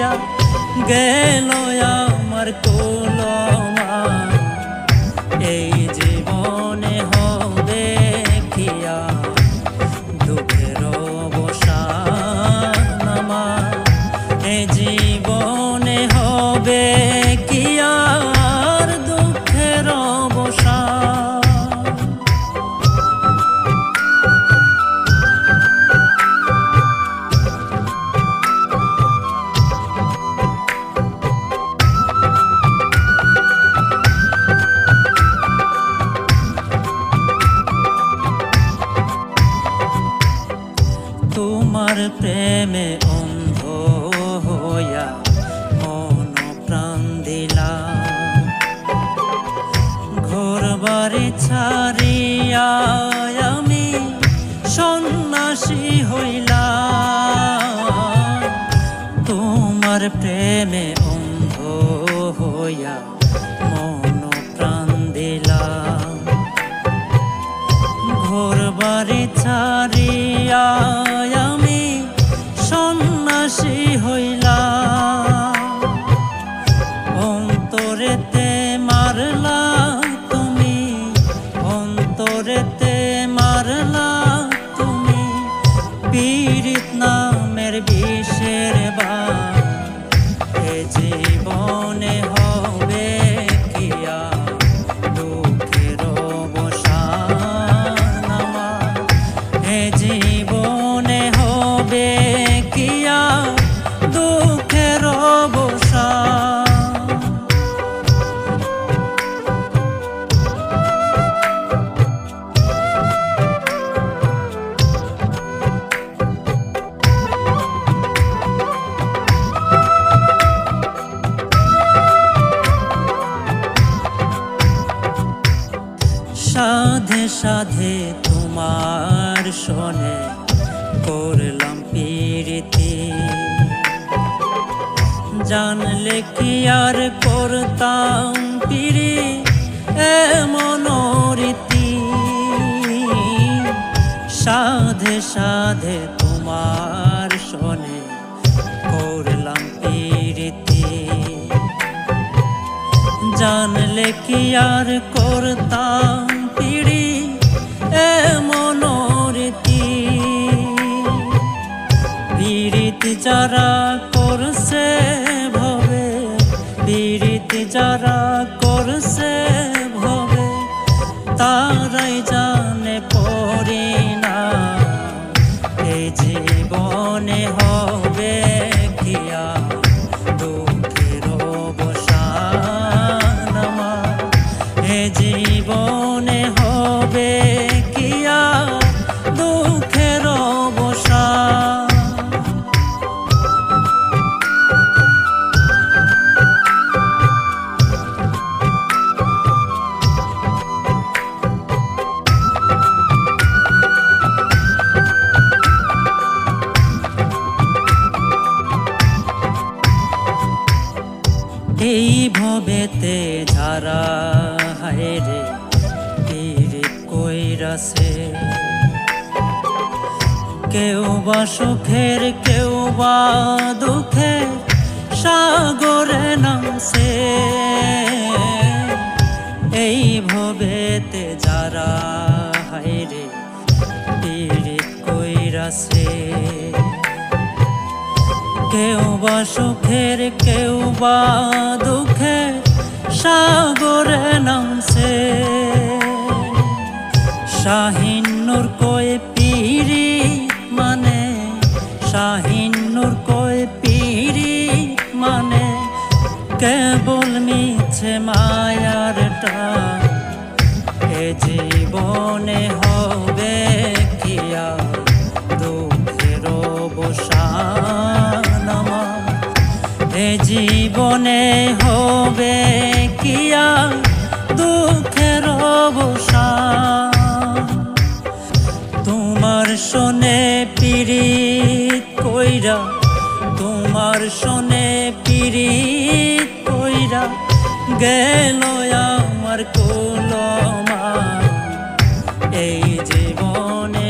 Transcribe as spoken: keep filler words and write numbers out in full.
কইরা গেল আমার কোলমা। এই জীবনে হবে কি আর দুঃখের অবসান আমার, এই জীবনে হবে কি আর দুঃখের অবসান। তোমার প্রেমে অন্ধ হইয়া মন প্রাণ দিলাম, ঘর বাড়ি ছাড়িয়া আমি সন্ন্যাসী হইলাম। তোমার প্রেমে অন্ধ হইয়া মন প্রাণ দিলাম, ঘর বাড়ি ছাড়িয়া আমি সন্ন্যাসী হইলাম। অন্তরেতে মারলা তুমি, অন্তরেতে মারলা তুমি পীড়িত নামের বিষের বাণ। এ জীবনে হবে কি আর দুঃখের অবসান আমার, এ জীবনে হবে কি আর দুঃখের অবসান। সাধে সাধে তোমার শোনে করলাম প্রীতি, জানলে কি আর করতাম পিরি এমন রীতি। সাধে সাধে তোমার শোনে করলাম প্রীতি, জানলে কি আর করতাম পিড়ি এমন রীতি। পীড়িত যারা করছে ভবে, পীড়িত যারা করছে ভবে তারাই জানে পড়ি না, এই জীবনে হবে কি আর দুঃখের অবসান আমার, এ জীবনে হবে কি আর দুঃখের অবসান। এই ভবেতে যারা হায়রে পীড়িত কইরাছে, কেউ বা সুখের কেউ বা দুঃখের সাগরে নামছে। এই ভবেতে যারা হায়রে পীড়িত কইরাছে, কেউ বা সুখের কেউ বা দুঃখের সাগরে নামছে। শাহিন নূর কয়ে পীড়িত মানে, শাহিন নূর কয়ে পীড়িত মানে কেবল মিছে মায়ার টান, এ জীবনে হবে কি আর দুঃখের অবসান আমার, এ জীবনে হবে কি আর দুঃখের অবসান। তোমার শোনে পীড়িত কইরা, তোমার শোনে পীড়িত কইরা গেল আমার কোলমা, এই জীবনে